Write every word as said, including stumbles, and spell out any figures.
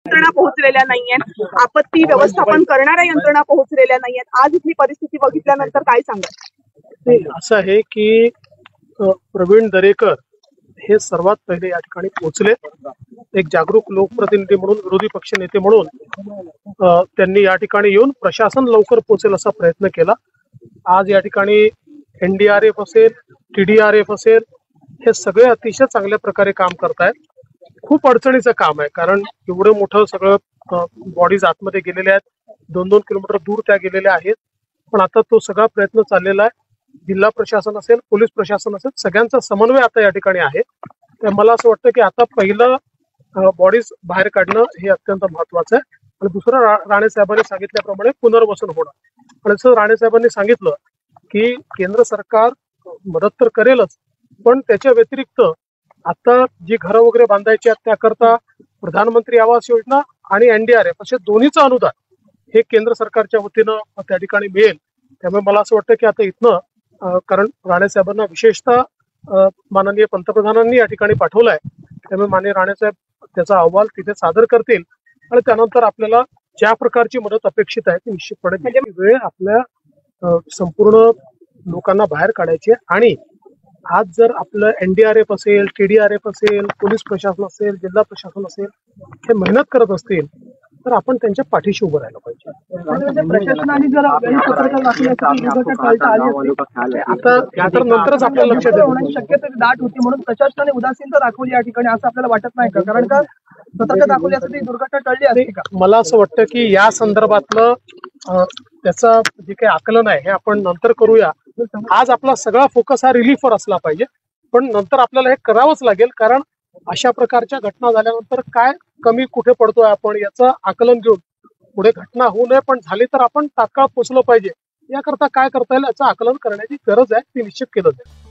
यंत्रणा पोहोचलेल्या नाहीयेत, आपत्ती व्यवस्थापन करणाऱ्या यंत्रणा पोहोचलेल्या नाहीयेत. आज इथली परिस्थिती बघितल्यानंतर काय सांगाल? असं आहे की प्रवीण दरेकर हे सर्वात पहिले या ठिकाणी पोहोचले. एक जागरूक लोकप्रतिनिधी म्हणून, विरोधी पक्ष नेते म्हणून त्यांनी या ठिकाणी येऊन प्रशासन लवकर पोहोचेल असा प्रयत्न केला. आज या ठिकाणी एनडीआरएफ असेल, टीडीआरएफ असेल, हे सगळे अतिशय चांगल्या प्रकारे काम करतायत. खूप अडचणीचं काम आहे, कारण एवढं मोठं सगळं बॉडीज आतमध्ये गेलेल्या आहेत, दोन दोन किलोमीटर दूर त्या गेलेल्या आहेत. पण आता तो सगळा प्रयत्न चाललेला आहे. जिल्हा प्रशासन असेल, पोलीस प्रशासन असेल, सगळ्यांचा समन्वय आता या ठिकाणी आहे. तर मला असं वाटतं की आता पहिलं बॉडीज बाहेर काढणं हे अत्यंत महत्वाचं आहे. आणि दुसरं, राणे साहेबांनी सांगितल्याप्रमाणे पुनर्वसन होणं. आणि जसं राणे साहेबांनी सांगितलं की केंद्र सरकार मदत तर करेलच, पण त्याच्या व्यतिरिक्त आता जी घरं वगैरे बांधायची आहेत त्याकरता प्रधानमंत्री आवास योजना आणि एनडीआरएफ असे दोन्हीचं अनुदान हे केंद्र सरकारच्या वतीनं त्या ठिकाणी मिळेल. त्यामुळे मला असं वाटतं की आता इथनं, कारण राणे साहेबांना विशेषतः माननीय पंतप्रधानांनी या ठिकाणी पाठवलाय, त्यामुळे माननीय राणे साहेब त्याचा अहवाल तिथे सादर करतील आणि त्यानंतर आपल्याला ज्या प्रकारची मदत अपेक्षित आहे ती निश्चितपणे म्हणजे वेळ आपल्या संपूर्ण लोकांना बाहेर काढायची. आणि आज जर आपलं एनडीआरएफ असेल, टीडीआरएफ असेल, पोलीस प्रशासन असेल, जिल्हा प्रशासन असेल, हे मेहनत करत असतील तर आपण त्यांच्या पाठीशी उभं राहायला पाहिजे. प्रशासनाने जर आता तर नंतरच आपल्याला लक्षात होण्याची शक्यता दाट होती, म्हणून प्रशासनाने उदासीनता दाखवली या ठिकाणी, असं आपल्याला वाटत नाही का? कारण का सतर्कता दाखवल्यासाठी दुर्घटना टळली असते का? मला असं वाटतं की या संदर्भातलं त्याचा जे काही आकलन आहे हे आपण नंतर करूया. आज आपला सगळा फोकस हा रिलीफवर असला पाहिजे, पण नंतर आपल्याला हे करावंच लागेल, कारण अशा प्रकारच्या घटना झाल्यानंतर काय कमी कुठे पडतोय आपण याचं आकलन घेऊन पुढे घटना होऊ नये, पण झाली तर आपण तात्काळ पोहोचलो पाहिजे. याकरता काय करता येईल याचं आकलन करण्याची गरज आहे, ती निश्चित केलं जाईल.